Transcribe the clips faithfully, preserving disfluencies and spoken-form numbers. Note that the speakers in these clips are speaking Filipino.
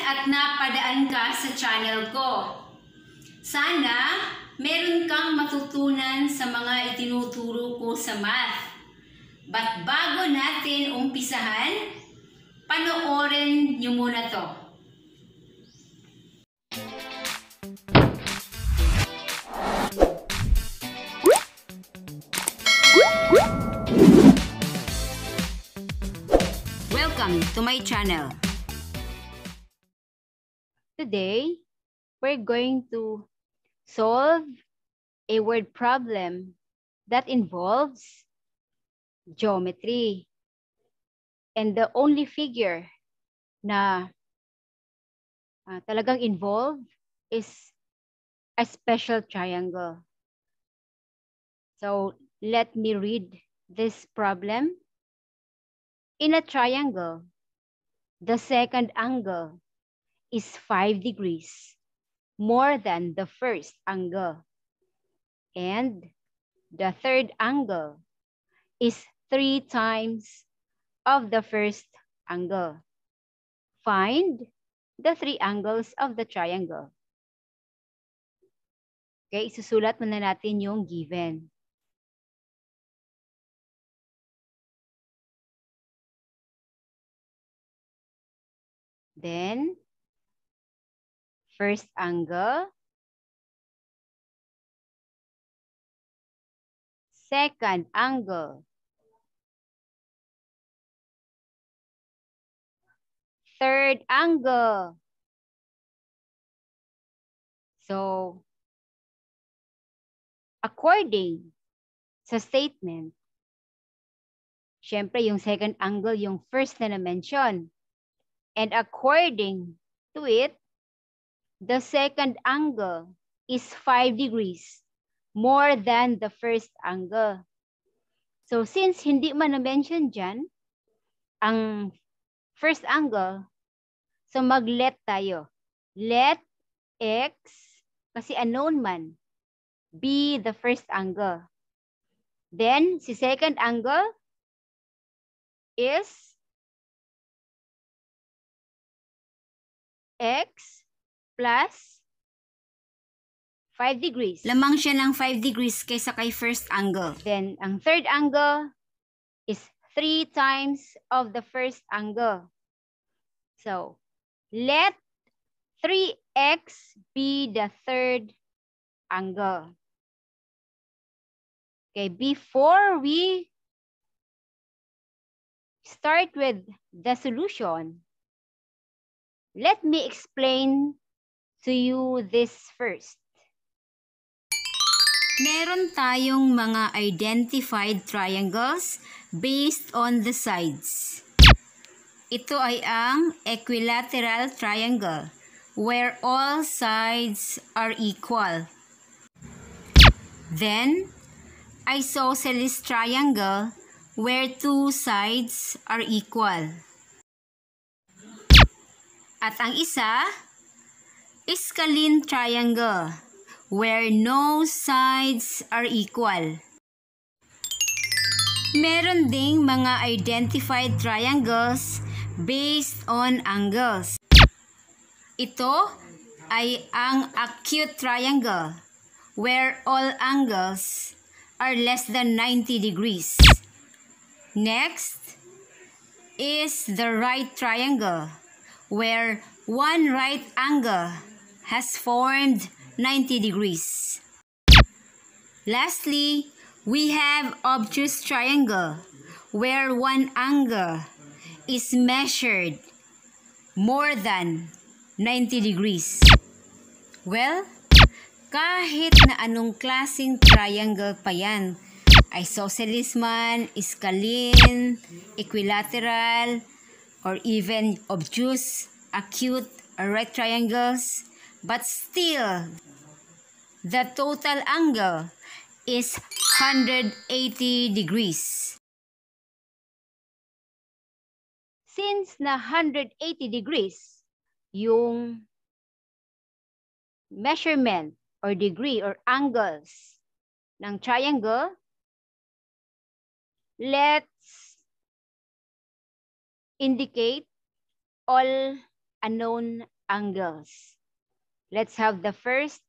at napadaan ka sa channel ko. Sana meron kang matutunan sa mga itinuturo ko sa math. But bago natin umpisahan, panoorin niyo muna to. Welcome to my channel. Today, we're going to solve a word problem that involves geometry. And the only figure na uh, talagang involved is a special triangle. So, let me read this problem. In a triangle, the second angle is five degrees more than the first angle. And the third angle is three times of the first angle. Find the three angles of the triangle. Okay, isusulat muna natin yung given. Then, first angle, second angle, third angle. So, according sa statement, syempre yung second angle yung first na na-mention. And according to it, the second angle is five degrees more than the first angle. So since hindi man na-mention dyan, ang first angle, so mag-let tayo. Let x, kasi unknown man, be the first angle. Then, si second angle is x plus five degrees. Lamang siya ng five degrees kaysa kay first angle. Then, ang third angle is three times of the first angle. So, let three x be the third angle. Okay, before we start with the solution, let me explain to you this first. Meron tayong mga identified triangles based on the sides. Ito ay ang equilateral triangle where all sides are equal. Then, isosceles triangle where two sides are equal. At ang isa, scalene triangle where no sides are equal. Meron ding mga identified triangles based on angles. Ito ay ang acute triangle where all angles are less than ninety degrees. Next is the right triangle where one right angle has formed ninety degrees. Lastly, we have obtuse triangle where one angle is measured more than ninety degrees. Well, kahit na anong klaseng triangle pa yan, isosceles man, scalene, equilateral, or even obtuse, acute, or right triangles, but still, the total angle is one hundred eighty degrees. Since na one hundred eighty degrees, yung measurement or degree or angles ng triangle, let's indicate all unknown angles. Let's have the first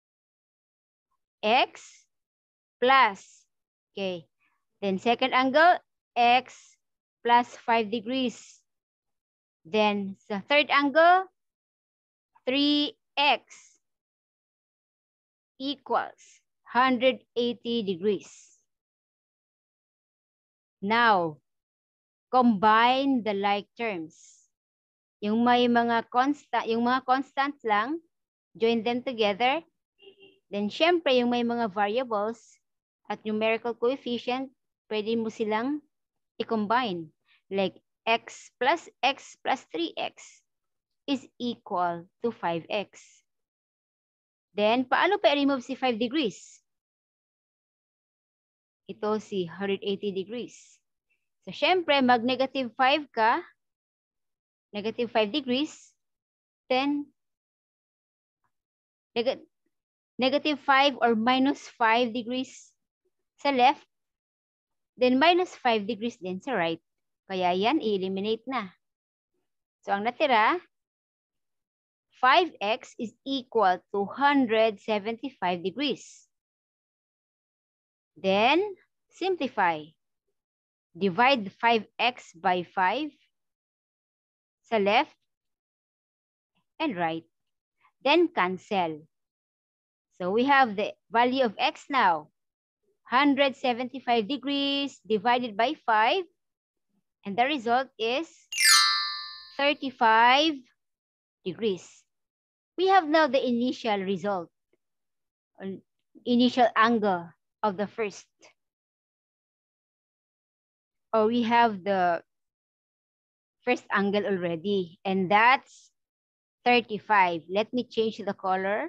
x plus, okay. Then second angle, x plus five degrees. Then sa third angle, three x equals one hundred eighty degrees. Now, combine the like terms. Yung may mga constant, yung mga constants lang, join them together. Then, syempre, yung may mga variables at numerical coefficient, pwede mo silang i-combine. Like, x plus x plus three x is equal to five x. Then, paano pa i-remove si five degrees? Ito si one hundred eighty degrees. So, syempre, mag-negative five ka, negative five degrees, then, neg negative five or minus five degrees sa left, then minus five degrees din sa right. Kaya yan, i-eliminate na. So, ang natira, five x is equal to one hundred seventy-five degrees. Then, simplify. Divide five x by five sa left and right. Then, cancel. So, we have the value of x now. one hundred seventy-five degrees divided by five. And the result is thirty-five degrees. We have now the initial result, initial angle of the first. Or we have the first angle already, and that's thirty-five. Let me change the color.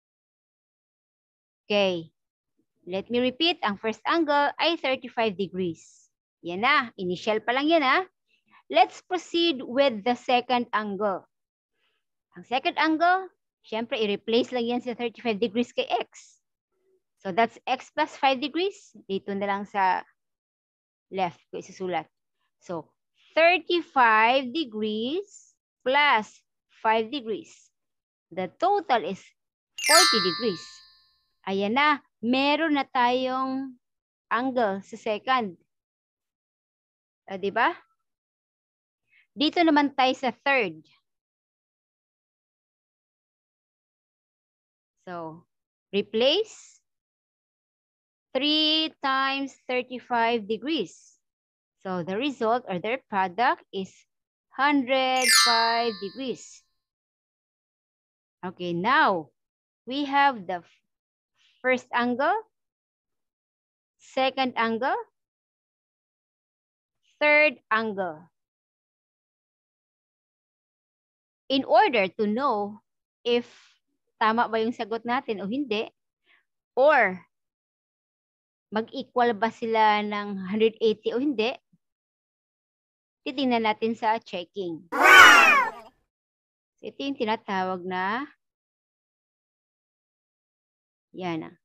Okay. Let me repeat, ang first angle ay thirty-five degrees. Yan na, initial pa lang yan ha. Let's proceed with the second angle. Ang second angle, syempre i-replace lang yan sa thirty-five degrees kay x. So that's x plus five degrees. Dito na lang sa left ko isusulat. So thirty-five degrees plus five degrees. The total is forty degrees. Ayan na, meron na tayong angle sa second. Uh, di ba? Dito naman tayo sa third. So, replace three times thirty-five degrees. So, the result or their product is one hundred five degrees. Okay, now, we have the first angle, second angle, third angle. In order to know if tama ba yung sagot natin o hindi, or mag-equal ba sila ng one hundred eighty o hindi, titingnan natin sa checking. So, ito yung tinatawag na yan na.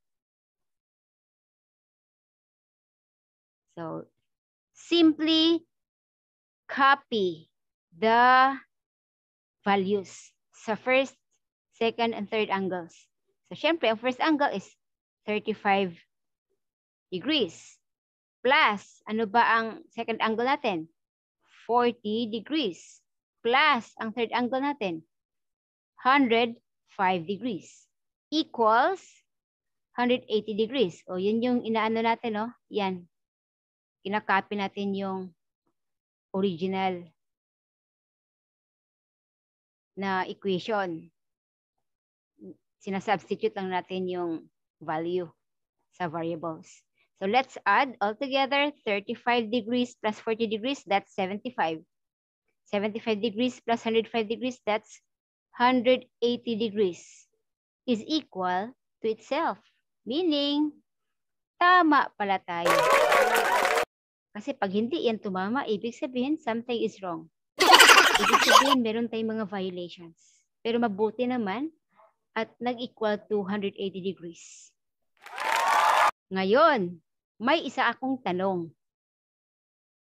So, simply copy the values sa first, second, and third angles. So, syempre, ang first angle is thirty-five degrees. Plus, ano ba ang second angle natin? forty degrees. Plus, ang third angle natin? one hundred five degrees. Equals one hundred eighty degrees. O, yun yung inaano natin, no? Yan. Kinakopy natin yung original na equation. Sinasubstitute lang natin yung value sa variables. So let's add all together thirty-five degrees plus forty degrees, that's seventy-five. seventy-five degrees plus one hundred five degrees, that's one hundred eighty degrees is equal to itself. Meaning, tama pala tayo. Kasi pag hindi yan tumama, ibig sabihin something is wrong. Ibig sabihin meron tayong mga violations. Pero mabuti naman at nag-equal to one hundred eighty degrees. Ngayon, may isa akong tanong.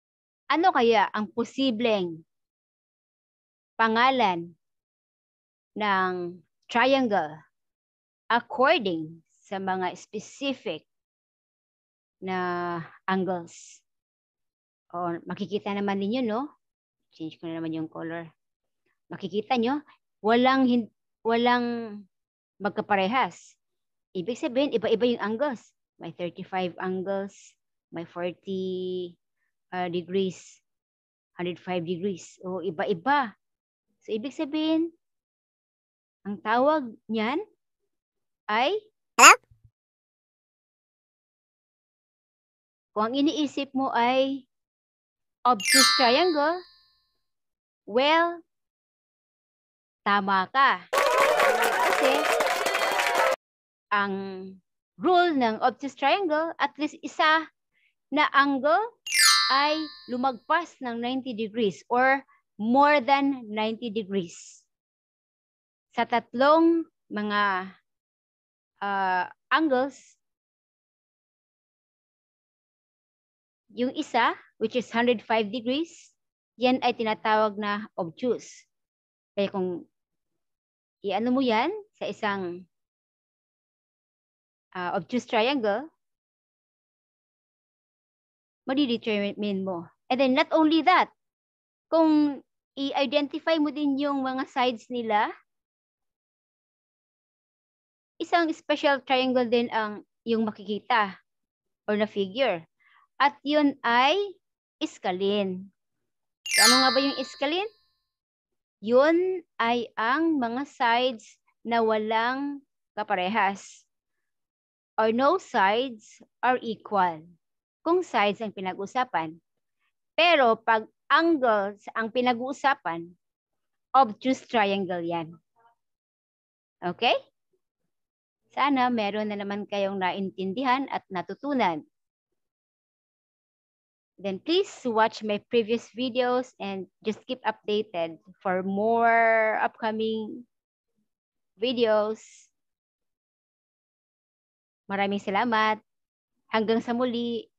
Ano kaya ang posibleng pangalan ng triangle according sa mga specific na angles. O, makikita naman ninyo, no? Change ko na naman yung color. Makikita nyo, walang, walang magkaparehas. Ibig sabihin, iba-iba yung angles. May thirty-five angles, may forty uh, degrees, one hundred five degrees. O, iba-iba. So, ibig sabihin, ang tawag niyan ay kung ang iniisip mo ay obtuse triangle, well, tama ka. Kasi ang rule ng obtuse triangle, at least isa na angle ay lumagpas ng ninety degrees or more than ninety degrees. Sa tatlong mga uh, angles, yung isa, which is one hundred five degrees, yan ay tinatawag na obtuse. Kaya kung i-ano mo yan sa isang uh, obtuse triangle, madidetermine mo. And then not only that, kung i-identify mo din yung mga sides nila, isang special triangle din ang yung makikita or na figure. At yun ay iskalin. So, ano nga ba yung iskalin? Yun ay ang mga sides na walang kaparehas. Or no sides are equal. Kung sides ang pinag-usapan. Pero pag angles ang pinag-uusapan, obtuse triangle yan. Okay? Sana meron na naman kayong naintindihan at natutunan. Then please watch my previous videos and just keep updated for more upcoming videos. Maraming salamat. Hanggang sa muli.